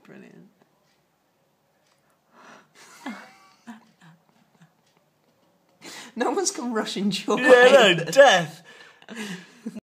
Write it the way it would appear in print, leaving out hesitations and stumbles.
Brilliant. No one's come rushing to your Yeah, no, aid. death.